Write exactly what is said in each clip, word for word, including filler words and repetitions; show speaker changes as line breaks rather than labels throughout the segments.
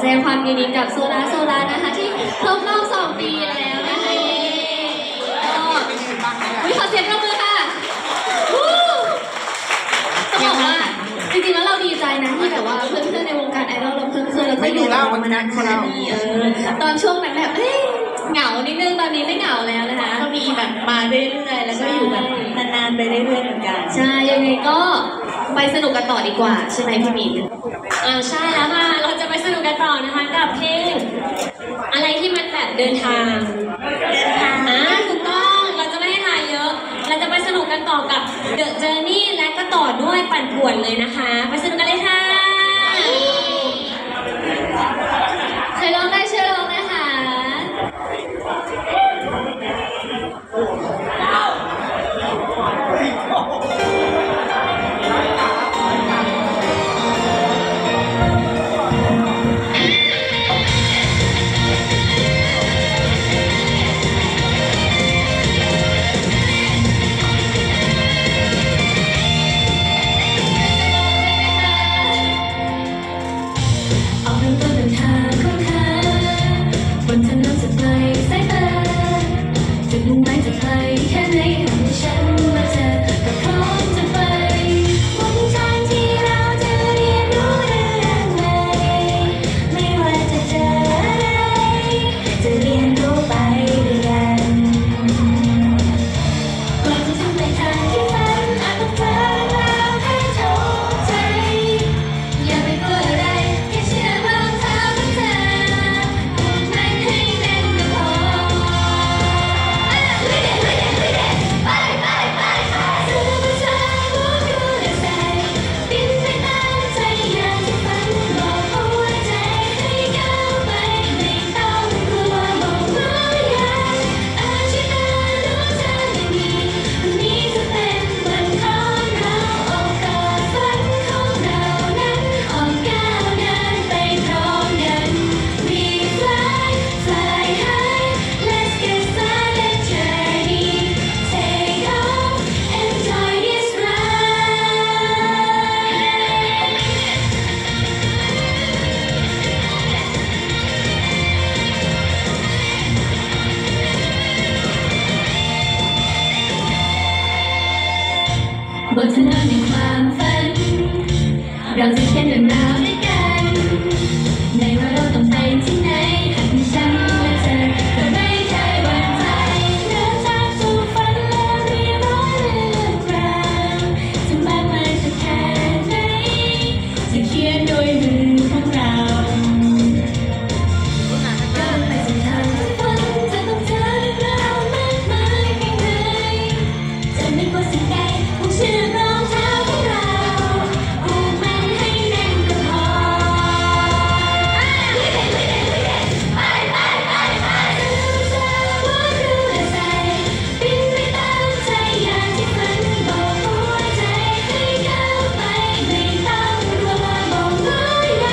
แสดงความยินดีกับโซลาโซลานะคะที่ครบรอบสองปีแล้วนะคะก็วิขอเสียงปรบมือค่ะจะบอกว่าจริงๆแล้วเราดีใจนะที่แบบว่าเพื่อนๆในวงการไอดอลเราเพื่อนๆเราก็อยู่กับเรามานานขนาดนี้เออตอนช่วงนั้นแบบเอ้ยเหงานิดนึงตอนนี้ไม่เหงาแล้วนะคะ
ก็มีแบบมาเรื่อยๆแล้วก็อยู่แบบนานๆไปเรื่อยๆเหมือนกัน
ใช่ยังไงก็ไปสนุกกันต่อดีกว่าใช่ไหมพี่มิ้น
อ่าใช่แล้วค่ะเราจะไปสนุกกันต่อนะคะกับเพลงอะไรที่มันแบบเดินทางเดินทางนะถูกต้องเราจะไม่ให้ทายเยอะเราจะไปสนุกกันต่อกับ The Journey และก็ต่อด้วยปั่นป่วนเลยนะคะไปสนุกกันเลยค่ะ
ใครร้องได้เชื่อร้องนะคะบนถนนในความฝันเราจะเขียนเรื่องราวด้วยกันในว่าเราต้องไปที่ไหนหากมีฉันและเธอก็ไม่เคยหวั่นใจเดินทางสู่ฝันและมีร้อยเรื่องราวจะมากมายสักแค่ไหนจะเขียนโดยมือของเราก้าวไปสู่ทางฝันจะต้องเจอเรื่องราวมากมายเพียงไหนจะไม่กลัวสิ่งใดเชื่อรองเท้าของเราผูกมันให้แน่นก็พอไปไปไปไปเธอหัวดูและใจบินไปตามใจอย่างที่ฝันบอกหัวใจให้ก้าวไปไม่ต้องกลัวบอกว่าอย่า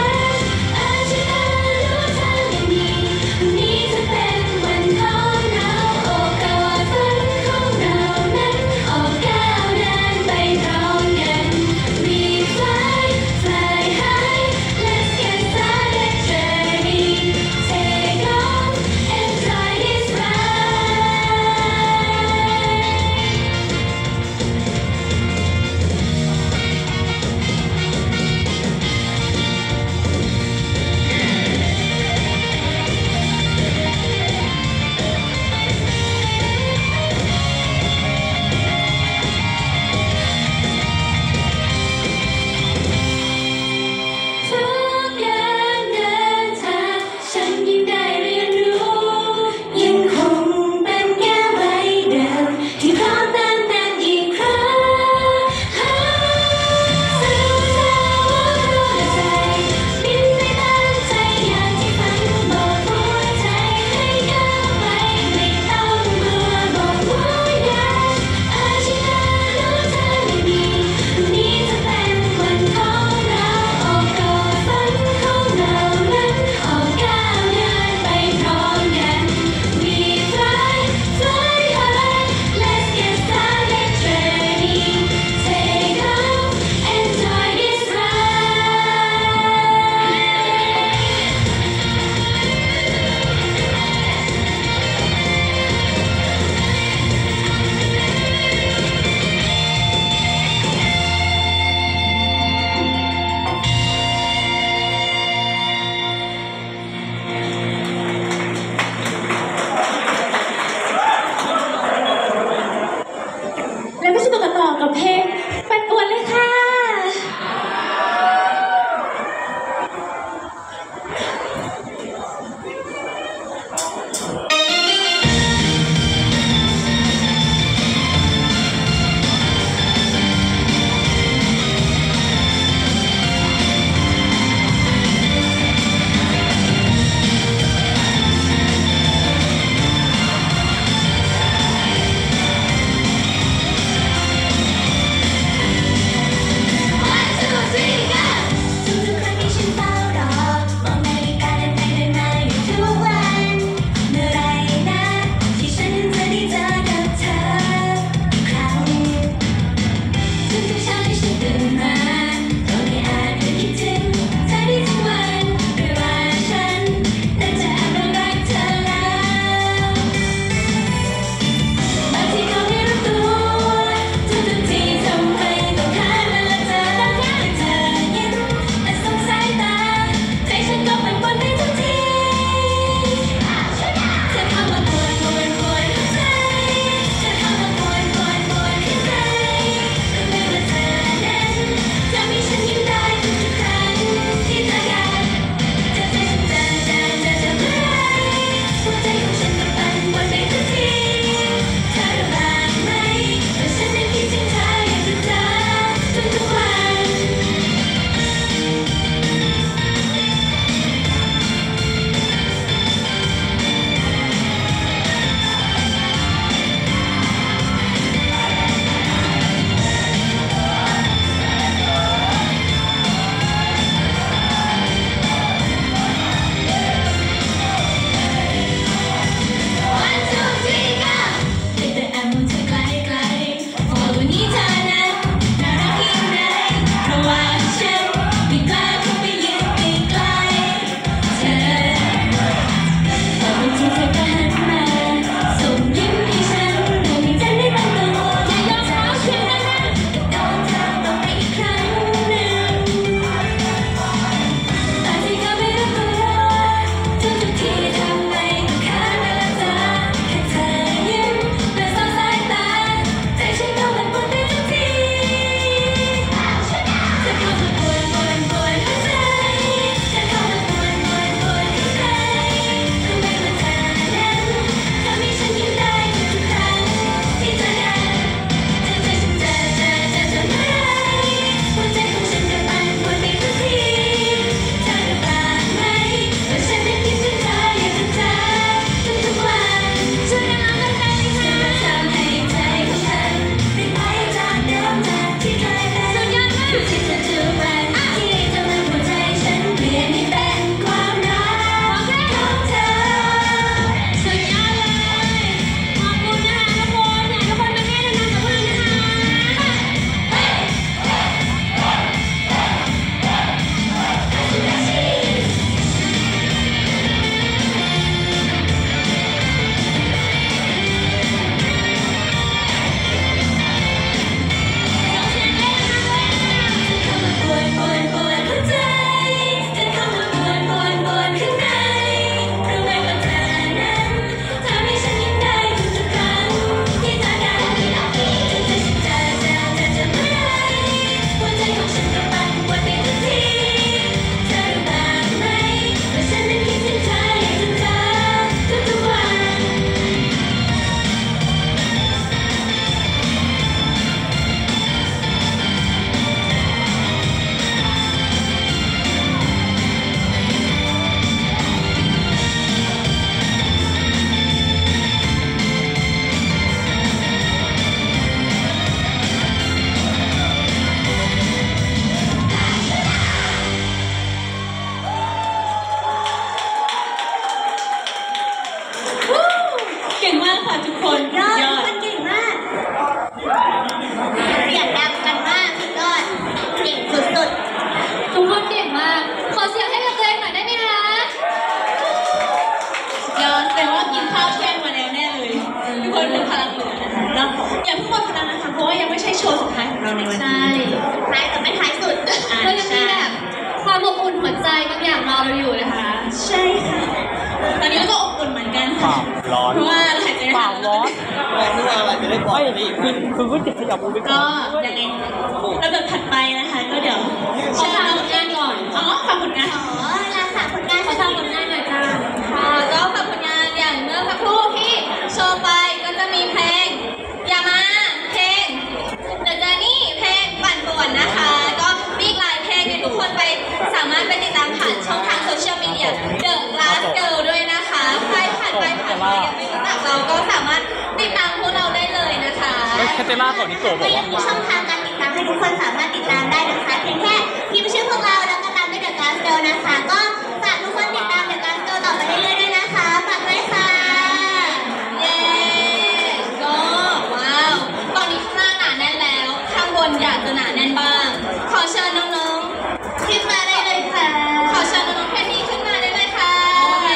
ราะว่ายังไม่ใช่โชว์สุดท้ายของเราในวันนี้
ใช่
ท้ายแต่ไม่ท้ายสุด
ก็ยังมีแบบความอบอุ่นหัวใจบางอย่างรอเราอยู่นะคะ
ใช่ค่ะตอนนี้เราก็อบอุ่นเหมือนกันค่ะ
ร้อน
เพราะว่าหลังจาก
เป
นั้
ล่าน ร้อน
ไม่ว่าอะไรจะได้ปล่อยนี่
คือคือคุณติดขยับมือไปก่
ก็
อน
ยังไงระเบิดถัดไปนะคะก็เดี๋ยว
ขอฝากผลงานก่อน
อ๋อฝากผลงานอ๋อเวลาฝากผลงาน
ขอฝากผลงานหน่อยจ้า
ค่ะก็ฝากผลงานอย่างเมื่อสักครู่ที่โชว์ไปก็จะมีเพลงอย่ามาเพลง The Journey เพลงปั่นป่วนนะคะ ก็มีอีกหลายเพลงเนี่ยทุกคนไปสามารถไปติดตามผ่านช่องทางโซเชียลมีเดีย The Glass Girl ด้วยนะคะใครผ่านไปผ่านมายังไม่รู้จักเราก็สามารถติดตามพวกเราได้เลยนะคะ
แล้วแคตเตล่าของนิโกะบอก
ก็ยังมี
ว่า
ช่องทางการติดตามให้ทุกคนสามารถติดตามได้นะคะเพียงแค่พิมพ์ชื่อพวกเราแล้วก็ตามด้วย The Glass Girl นะคะ ก็ฝากทุกคนติดตาม The Glass Girl ต่อไปเรื่อยๆด้วยนะคะฝากด้วยค่ะเย้ก็ว้าวตอนนี้ข้างล่างหนาแน่นแล้วข้างบนอยากจะหนาแน่นบ้าง ขอเชิญน้องๆขึ้นมาได้เลยค่ะ ขอเชิญน้องๆแคนดี้ขึ้นมาได้เลยค่ะ
โอเค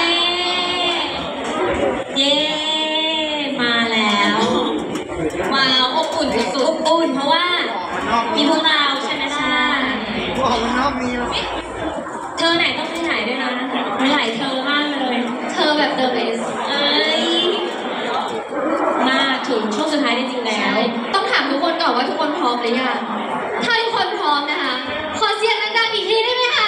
เย้ มาแล้ว
ว้าวอบอุ่นสุ
อบ
ด
อุ่นเพราะว่ามีพวกเราใช่ไหมล่ะ
พวกมันนอกมีแล้ว
เธอไหนต้องไปไหนด้วยนะมีหลายเธอมากเลย เธอแบบเดอะเบสเอ้ยมาถึงช่วงสุดท้ายได้จริงแล้ว ต้องถามทุกคนก่อนว่าทุกคนพร้อมหรือยังถ้าทุกคนพร้อมนะคะ ขอเสียงดังๆอีกทีได้ไหมคะ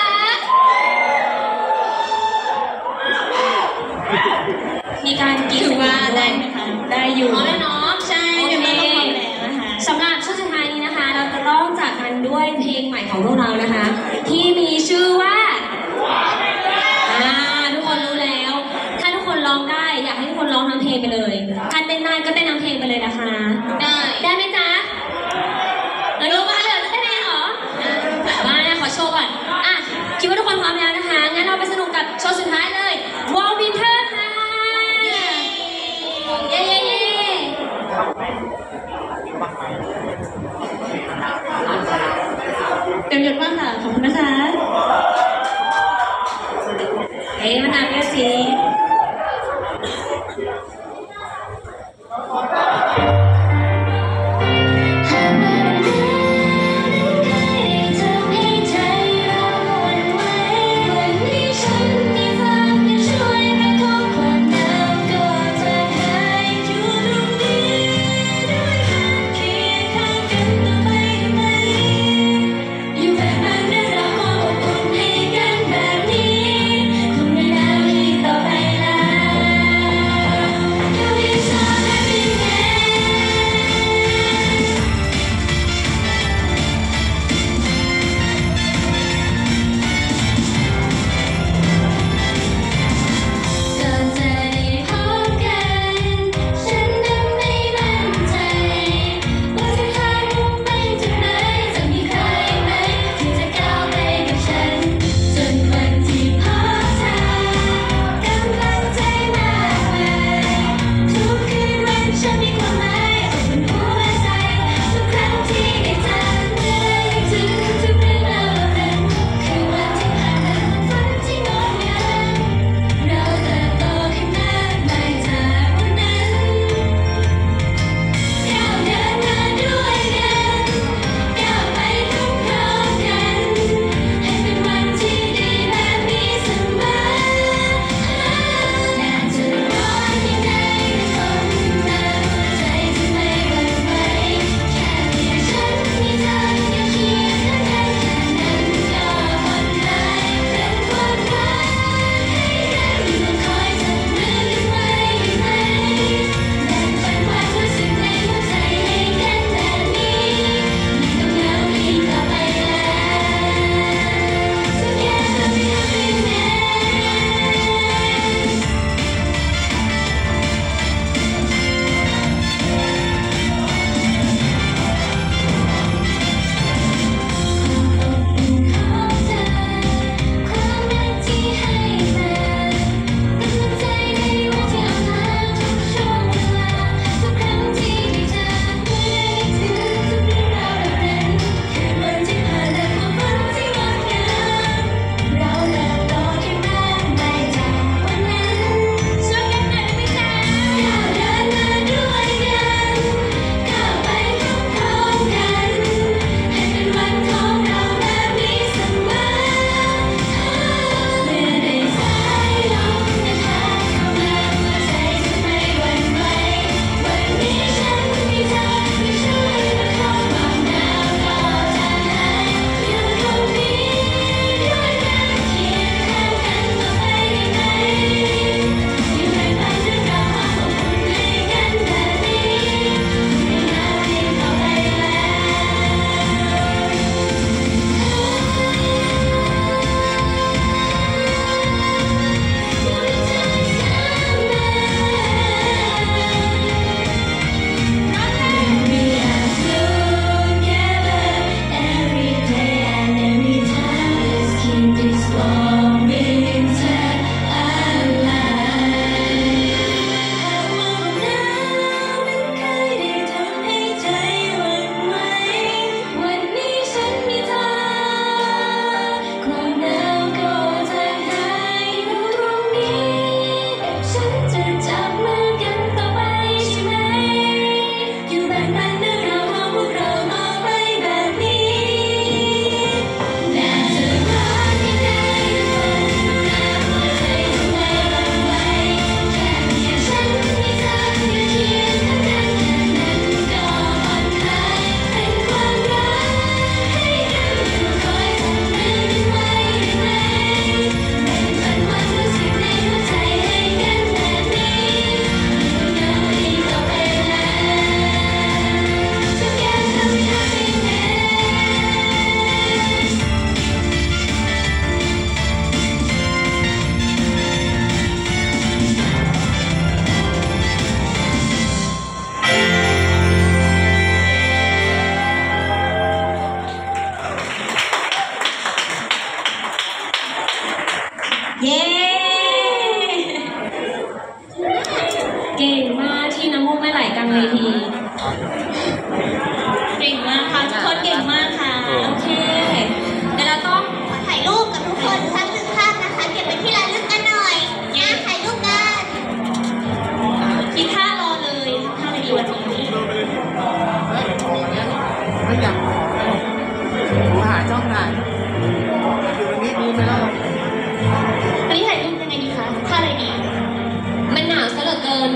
มีการกิน
ถือว่าได้ไหมคะ
ได้อยู่พร้อมแล้วเนาะ
ใช่เดี๋ยวเราต้องทำแล้วนะคะ
สำหรับช่วงสุดท้ายนี้นะคะ เราจะต้องจากกันด้วยเพลงใหม่ของพวกเรานะคะ ที่มีชื่อว่าอ่าทุกคนรู้แล้ว ถ้าทุกคนร้องได้อยากให้ทุกคนร้องทั้งเพลงไปเลยถ้าเต้นได้ก็เต้นทั้งเพลงไปเลยนะคะ
ได้
ได้ไหมจ๊ะเออรู้มาเลยเต้นเองเหรอมาเนี่ยขอโชว์ก่อนอ่ะคิดว่าทุกคนพร้อมแล้วนะคะ งั้นเราไปสนุกกับโชว์สุดท้ายเลยวอลวินเทอร์ค่ะเย้เย้เย้
เต็มยศมากค่ะ ขอบคุณนะคะ
เอ๊ะมันนานแค่สิ
หากว่าวันนี้ได้ทำให้ใจเราหวั่นไหววันนี้ฉันมีความ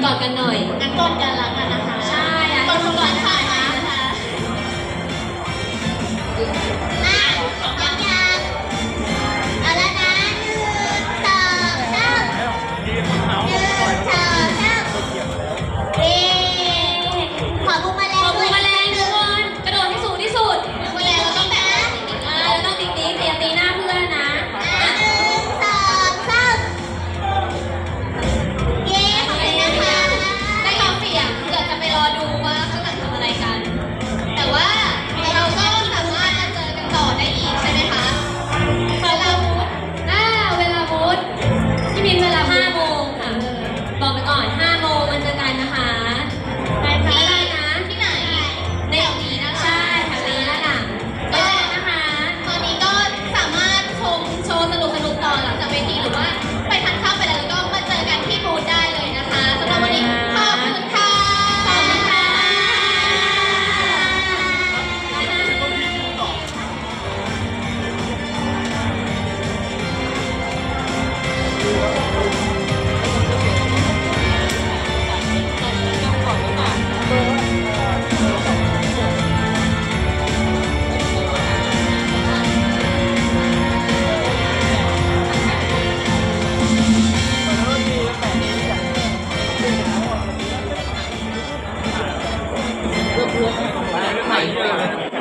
อดกันหน่อย
งั้นกดกันละ